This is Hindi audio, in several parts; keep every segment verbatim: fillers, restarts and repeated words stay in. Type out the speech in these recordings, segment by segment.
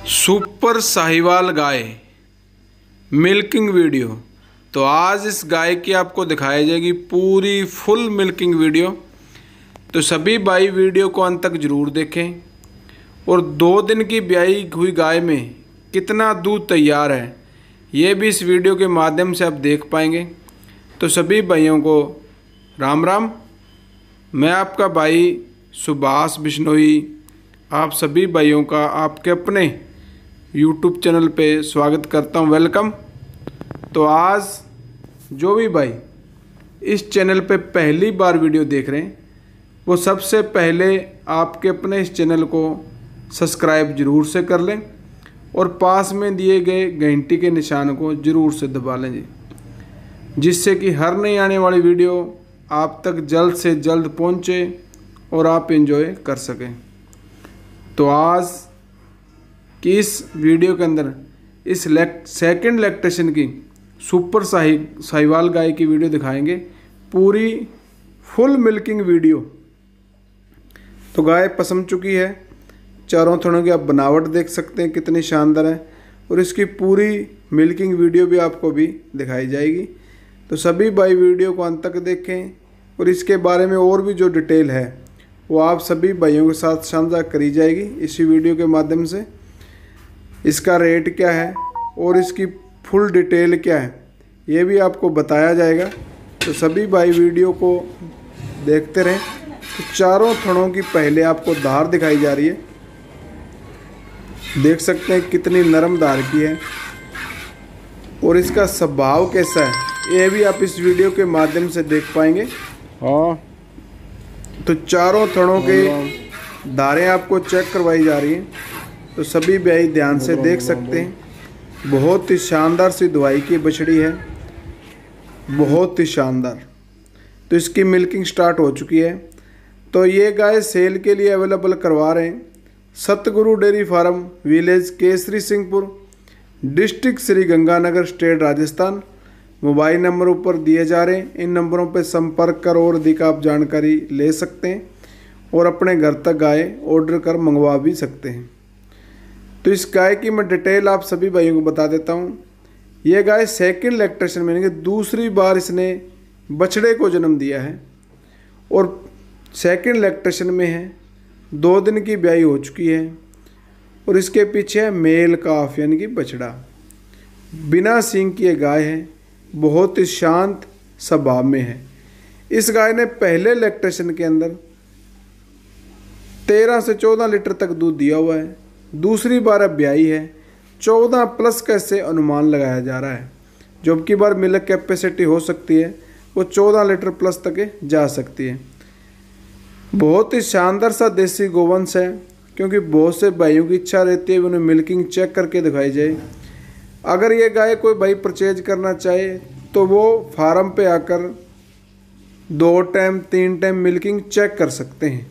सुपर साहिवाल गाय मिल्किंग वीडियो। तो आज इस गाय की आपको दिखाई जाएगी पूरी फुल मिल्किंग वीडियो। तो सभी भाई वीडियो को अंत तक ज़रूर देखें। और दो दिन की ब्याई हुई गाय में कितना दूध तैयार है ये भी इस वीडियो के माध्यम से आप देख पाएंगे। तो सभी भाइयों को राम राम। मैं आपका भाई सुभाष बिश्नोई आप सभी भाइयों का आपके अपने यूट्यूब चैनल पे स्वागत करता हूं, वेलकम। तो आज जो भी भाई इस चैनल पे पहली बार वीडियो देख रहे हैं वो सबसे पहले आपके अपने इस चैनल को सब्सक्राइब ज़रूर से कर लें और पास में दिए गए घंटी के निशान को ज़रूर से दबा लें जी, जिससे कि हर नई आने वाली वीडियो आप तक जल्द से जल्द पहुंचे और आप एंजॉय कर सकें। तो आज कि इस वीडियो के अंदर इस लेक सेकेंड लैक्टेशन की सुपर साहि साहिवाल गाय की वीडियो दिखाएंगे, पूरी फुल मिल्किंग वीडियो। तो गाय पसम चुकी है, चारों थनों की आप बनावट देख सकते हैं कितनी शानदार है और इसकी पूरी मिल्किंग वीडियो भी आपको भी दिखाई जाएगी। तो सभी भाई वीडियो को अंत तक देखें और इसके बारे में और भी जो डिटेल है वो आप सभी भाइयों के साथ साझा करी जाएगी इसी वीडियो के माध्यम से। इसका रेट क्या है और इसकी फुल डिटेल क्या है ये भी आपको बताया जाएगा। तो सभी भाई वीडियो को देखते रहें। तो चारों थनों की पहले आपको धार दिखाई जा रही है, देख सकते हैं कितनी नरम धार की है और इसका स्वभाव कैसा है ये भी आप इस वीडियो के माध्यम से देख पाएंगे। हाँ, तो चारों थनों के धारें आपको चेक करवाई जा रही हैं। तो सभी भाई ध्यान से देख सकते हैं, बहुत ही शानदार सी दवाई की बछड़ी है, बहुत ही शानदार। तो इसकी मिल्किंग स्टार्ट हो चुकी है। तो ये गाय सेल के लिए अवेलेबल करवा रहे हैं Satguru dairy farm, village Kesri Singhpur, district Shri Ganganagar, state Rajasthan. Mobile number ऊपर दिए जा रहे हैं, इन नंबरों पर संपर्क कर और अधिक आप जानकारी ले सकते हैं और अपने घर तक गाय ऑर्डर कर मंगवा भी सकते हैं। तो इस गाय की मैं डिटेल आप सभी भाइयों को बता देता हूँ। ये गाय सेकेंड लैक्टेशन में यानी कि दूसरी बार इसने बछड़े को जन्म दिया है और सेकेंड लैक्टेशन में है, दो दिन की ब्याई हो चुकी है और इसके पीछे है मेल काफ यानी कि बछड़ा। बिना सींग की ये गाय है, बहुत ही शांत स्वभाव में है। इस गाय ने पहले लैक्टेशन के अंदर तेरह से चौदह लीटर तक दूध दिया हुआ है, दूसरी बार अब ब्याई है, चौदह प्लस का इससे अनुमान लगाया जा रहा है। जो अब की बार मिल्क कैपेसिटी हो सकती है वो चौदह लीटर प्लस तक जा सकती है। बहुत ही शानदार सा देसी गोवंश है, क्योंकि बहुत से भाइयों की इच्छा रहती है उन्हें मिल्किंग चेक करके दिखाई जाए। अगर ये गाय कोई भाई परचेज करना चाहे तो वो फार्म पे आकर दो टाइम तीन टाइम मिल्किंग चेक कर सकते हैं,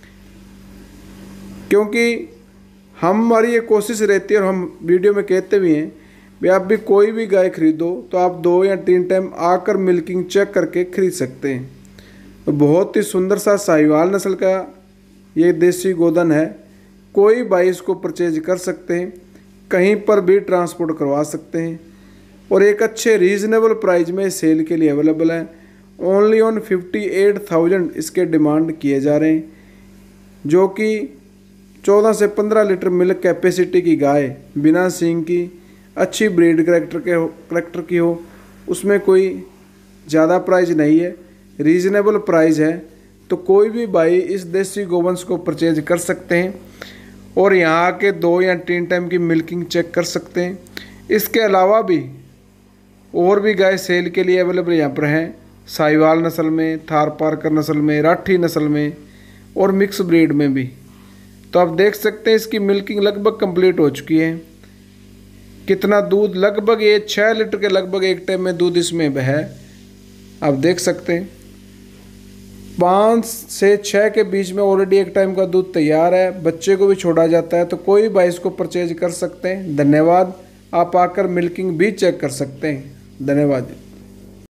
क्योंकि हमारी ये कोशिश रहती है और हम वीडियो में कहते भी हैं भी आप भी कोई भी गाय खरीदो तो आप दो या तीन टाइम आकर मिल्किंग चेक करके खरीद सकते हैं। तो बहुत ही सुंदर सा साहिवाल नस्ल का ये देसी गोधन है, कोई भाई इसको परचेज कर सकते हैं, कहीं पर भी ट्रांसपोर्ट करवा सकते हैं और एक अच्छे रीज़नेबल प्राइस में सेल के लिए अवेलेबल है। Only on fifty eight thousand इसके डिमांड किए जा रहे हैं, जो कि चौदह से पंद्रह लीटर मिल्क कैपेसिटी की गाय, बिना सींग की, अच्छी ब्रीड करेक्टर के हो करेक्टर की हो, उसमें कोई ज़्यादा प्राइस नहीं है, रीज़नेबल प्राइस है। तो कोई भी भाई इस देसी गोवंश को परचेज कर सकते हैं और यहाँ आके दो या तीन टाइम की मिल्किंग चेक कर सकते हैं। इसके अलावा भी और भी गाय सेल के लिए अवेलेबल यहाँ पर हैं, साहिवाल नस्ल में, थार पारकर नस्ल में, राठी नस्ल में और मिक्स ब्रीड में भी। तो आप देख सकते हैं इसकी मिल्किंग लगभग कंप्लीट हो चुकी है। कितना दूध, लगभग ये छः लीटर के लगभग एक टाइम में दूध इसमें है, आप देख सकते हैं। पाँच से छः के बीच में ऑलरेडी एक टाइम का दूध तैयार है, बच्चे को भी छोड़ा जाता है। तो कोई भाई इसको परचेज कर सकते हैं। धन्यवाद। आप आकर मिल्किंग भी चेक कर सकते हैं। धन्यवाद।